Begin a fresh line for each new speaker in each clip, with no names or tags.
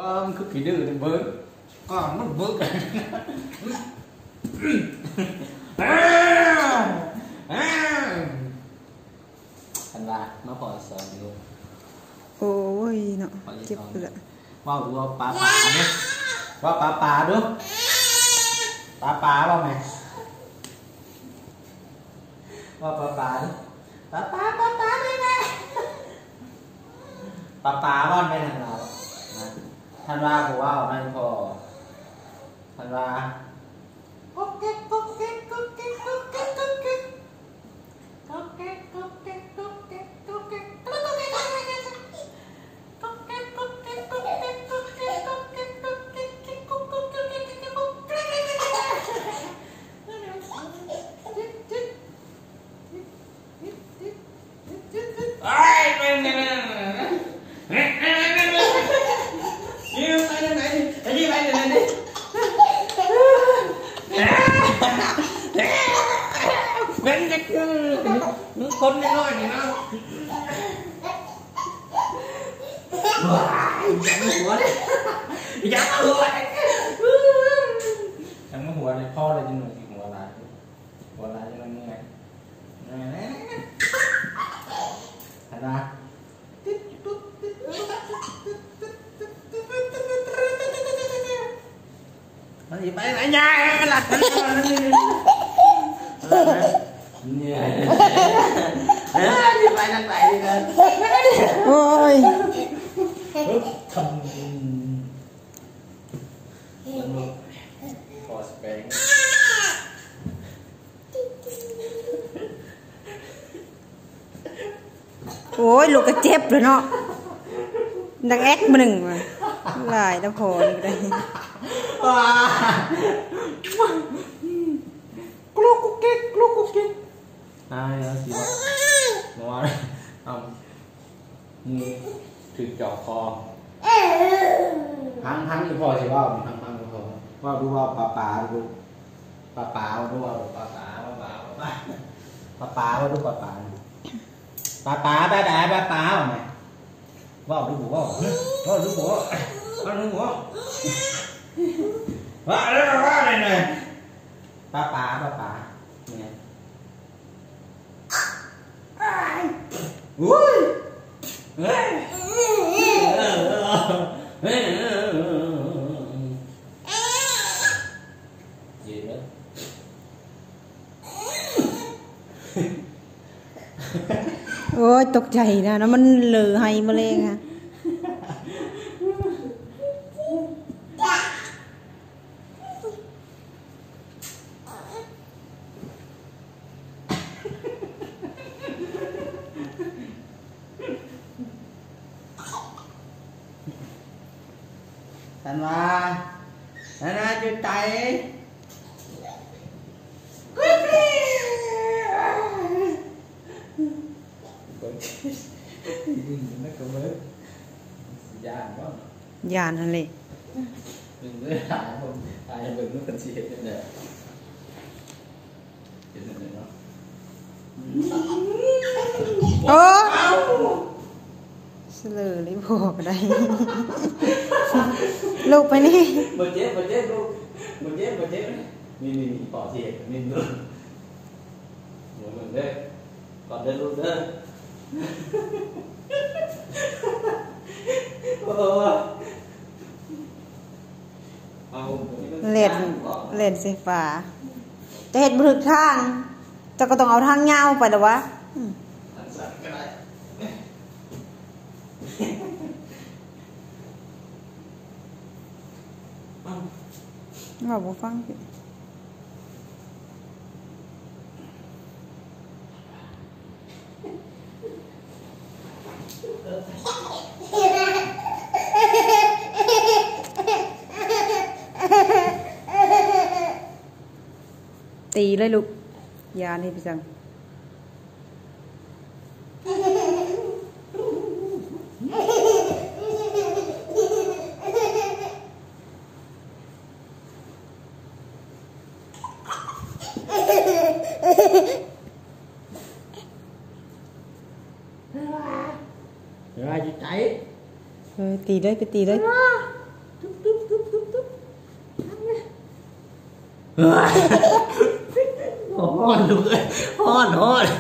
มันคือขี้ดื้อเลยเบิร์ดก็มันเบิร์ดอันว่ามาพอสอนอยู่
โอ้ยเนาะเจ็บเลย
ว่าดูว่าปลาเนี่ยว่าปลาดูปลาว่าไงว่าปลาดูปลาได้ไหมปลาว่าไม่ทันเราทันว่าผมว่าไม่พอทันว่ากุ๊กเก๊กกุ๊กเก๊กกุ๊กเก๊กกุ๊กเก๊กกุ๊กเก๊กกุ๊กเก๊กกุ๊กเก๊กกุ๊กเก๊กกุ๊กเก๊กกุ๊กเก๊กคนน้อยนี่นะว้ายยังไม่หัวเลยยังไม่หัวเลยยังไม่หัวเลยพ่อเลยจะหนุ่มหัวลายจะมันยังไงเห็นไหมมันไปไหนเนี่ยหลักเนี่ยไปนั่งไหนดีกัน
โอ้ย
ทำพอสเปง
โอ้ยลูกก็เจ็บเลยเนาะดังแอ๊กมาหนึ่งมาลายแล้วพอนี่ได้
กลูกกุ๊กกิ๊กนายแล้วสิว่านัวเอามือถือจ่อคอพังอยู่พอสิว่าพังอยู่พอว่าดูว่าปลาดูดูว่าปลาว่าดูปลาไหมว่าดูหัวว่าดูหัวว่าอะไรเนี่ยปลาเนี่ยอุ้ยเฮ้ยgì đó
โอ้ยตกใจนะแล้วมันเหลือให้มาเลยค่ะ
thành ra chưa tay nó có mới dàn quá
dàn hả lệ
đừng có lại không ai đừng nó cần gì hết nè
เสลอเลยบอกได้ลูกไปนี่
một chết luôn một chết mình bỏ gì mình luôn mình đây còn đây luôn đó
เล่นสีฟ้าจะเห็นบรึกทางจะก็ต้องเอาทางเงาไปหรอวะว่าบุฟังสิตีเลยลูกยานี่ไปจัง
rồi chị chạy
ตีเลยไปตีเลย
ฮ้อนลูกเอ้ยฮ้อนฮ้อน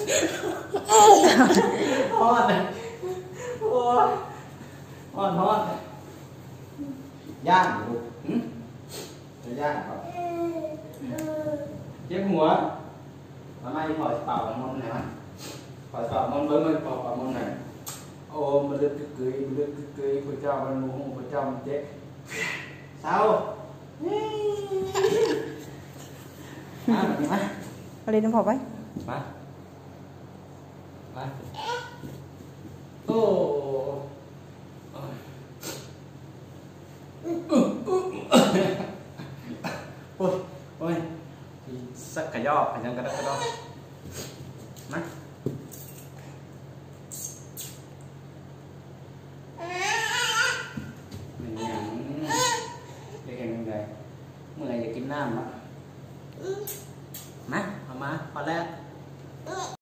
ฮ้อนโอ้ยฮ้อนฮ้อนย่างลูกจะย่างก่อนเจ็บหัวมาไม่พอเป่ามันไหนวะพอเป่ามันเบิ้งมันเป่ามันไหนโอ้มันเลือดกึกมันเลือดกึกพระเจ้ามันมูพระเจ้ามันเจ๊เศร้ามาแบบนี้ไหม
เอาเลยน้ำพอไป
มาโอ้โอ้ยโอ้ยสักกระยอกอันยังกระดกกระดอกมาจะเห็นยังไงเมื่อไหร่จะกินน้ำอ่ะมาเอามาพอแล้ว